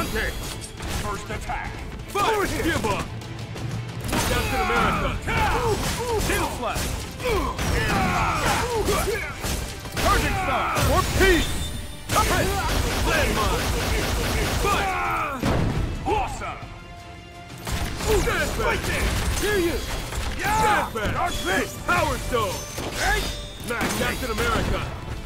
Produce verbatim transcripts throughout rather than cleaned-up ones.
Dante! First attack! Fight! Give up! Captain America! Shield Slash! Charging Star! For peace! Landmine! Fight! Awesome! Stand back! Hear you! Stand back! Power Stone! Smash Captain America!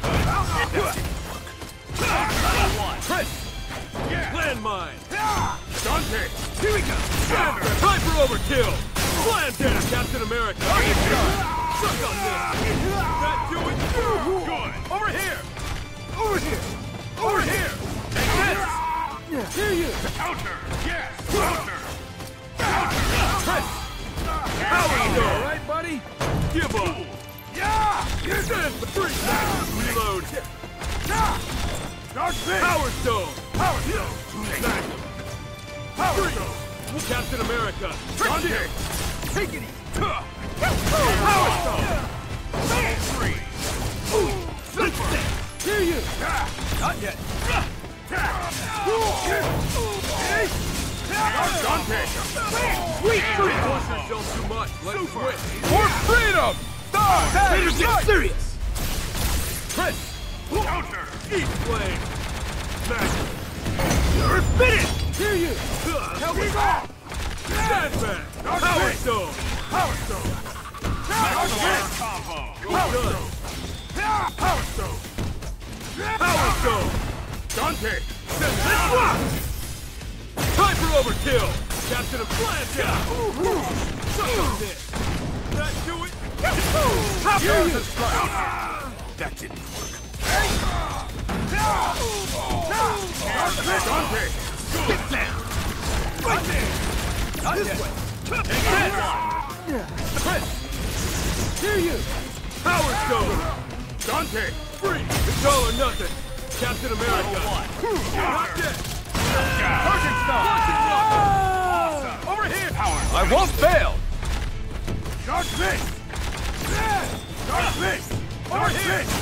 Chris! Landmine! Dante! Here we go! Time for overkill! Slam down, Captain America! Suck on this! That do it! Good! Over here! Over here! Over here! Take this! Hear you! Counter! Yes! Counter! Counter! Chris! Power Stone! Right, buddy? Give up! Yeah! Stand for three! Reload! Dante! Power Stone! Power Stone! Power Stone! Captain America! Dante! Take it easy! Power Stone! Three! Hear you! Not yet! Dante! Sweet free! Push yourself too much. Let's switch. For freedom! Stop! Better get serious! Chris! Counter! Eat flame! Smash! You're finished! Hear you! Help me! Stand back! Power Stone! Power Stone! Power combo! Well done! Power Stone! Power Stone! Dante! Time for overkill! Captain of Flash out! Suck on this! That do it? Hear you! That didn't work. Dante! Get down! Right there! Not This yet! way. Take this! Chris! Hear you! Power Stone! Dante! Free! It's all or nothing! Captain America! Not yet! Charging Star! Awesome. Over here! Power! I won't fail! Dark Fist! Dark Fist! Over Dark here! Fist!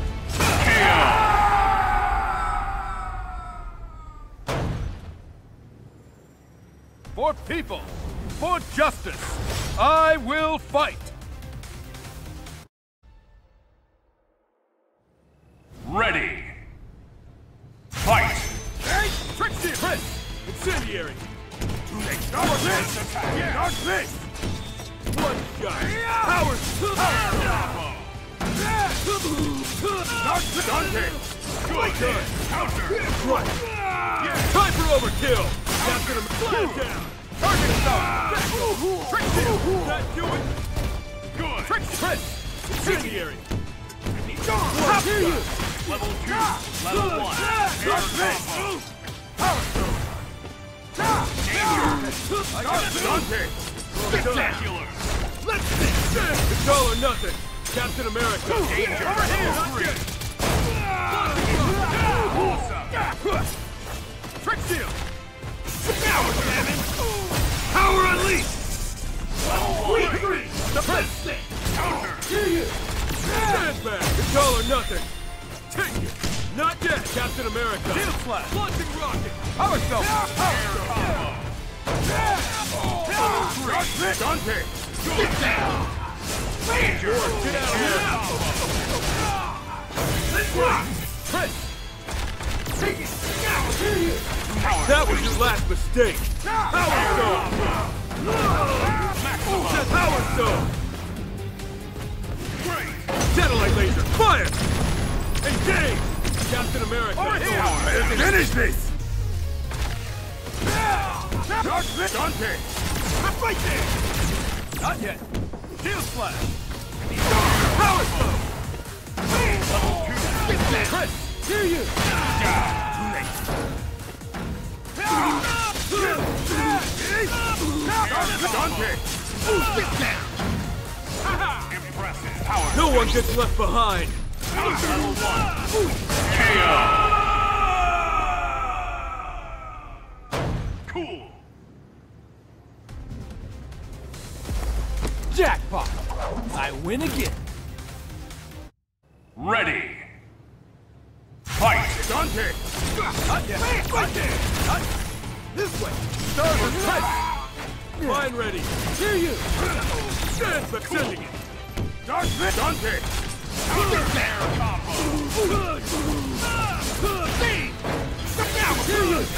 For people! For justice! I will fight! Ready! Fight! Trixie! Chris! Incendiary! Dark Fist! Attack! Dark Fist! One shot! Power! Dark Fist! Dante! Good done! Counter! Right! Time for overkill! Captain him! Slam down! Target stop! Trixie! That do it? Good! Trixie! Chris! Incendiary! How Hear you! Level two! Level one! Dark Fist! Power Stone! I got it! Dante! Spectacular! Let's see! It's all or nothing! Captain America! Danger! Over here! Level three! Awesome! Trixie! Power Cannon! Power unleashed! Level one! Three! The Chris! Counter! Hear you! Stand back! It's all or nothing! Take it! Not yet, Captain America! Shield Slash! Launching rocket! Power Stone! Air combo! Dark Fist! Dante! Get down! Danger! Get out of here! Let's rock! Chris! Take it! Hear you! That was your last mistake! Power Stone! Power Stone! Great! Satellite laser! Fire! Engage! Captain America! Over here! Finish this! Dark Fist! Dante! Right there! Not yet! Shield Slash! Power Stone! Chris! Hear you! Too late! Dante! Get down! Impressive power! No one gets left behind! Level one! K O! Cool! Jackpot! I win again! Ready! Fight! Dante! Not yet. Not yet. Not this way. Stars are tight. Mine ready. Hear you. Stand back. Sending it. Dark Fist. Dante. Air combo. Hear you.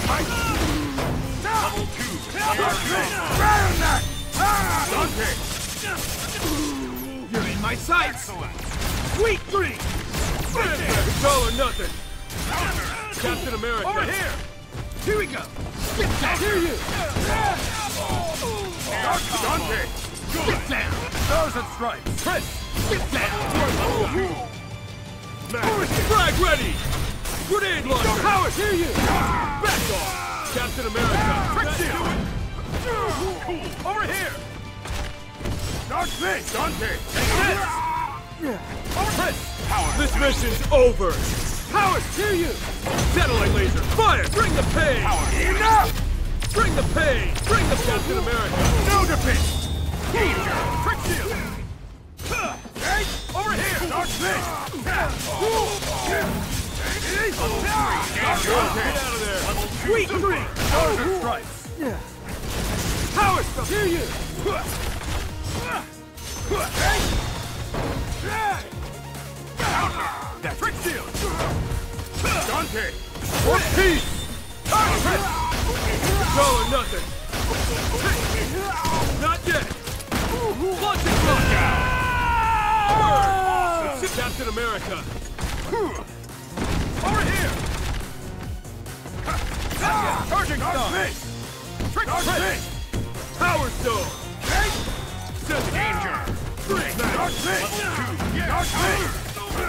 Level two. Dark Fist. Round that. Dante. You're in my sights. Excellent. Sweet green. Stand back. It's all or nothing. Captain America. Over here. Here we go. Get down. Hear you. Dante. Get down. Stars and stripes. Prince. Get down. Frag ready. Grenade launcher. Powers. Hear you. Back off. Captain America. Trick shield. Cool. Over here. Dark Fist. Dante. Take this. Prince. Power. This mission's over. Powers, hear you! Satellite laser, fire! Bring the pain! Power. Enough! Bring the pain! Bring the Captain America! No defense. Danger. Trick shield! Hey! Over here! Dark Fist! Get out of there! Level two. Sweet green! Stars and stripes! Powers, hear you! That trick shield! Dante! For peace! It's all or nothing! Not yet! Launch it! Knockout! Burn! Captain America! Over here! Charging star! Trick Trick! Power Stone! Send Danger. Bring Level two. Dark Fist.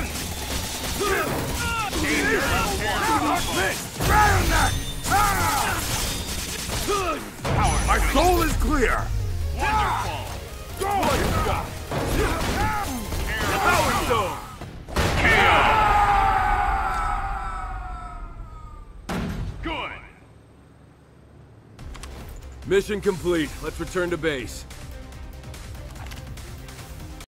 Danger. Level one. Power. My soul is clear! Wonderful. Power Stone! K O. Good. Mission complete. Let's return to base.